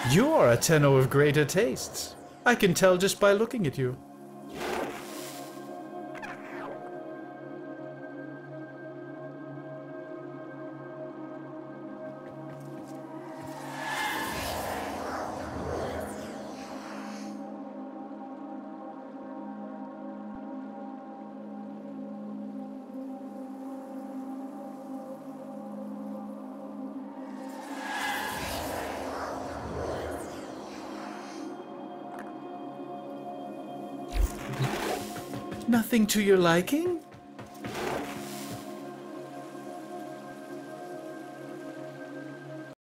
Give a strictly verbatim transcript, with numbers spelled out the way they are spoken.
You're a Tenno of greater tastes. I can tell just by looking at you. Nothing to your liking?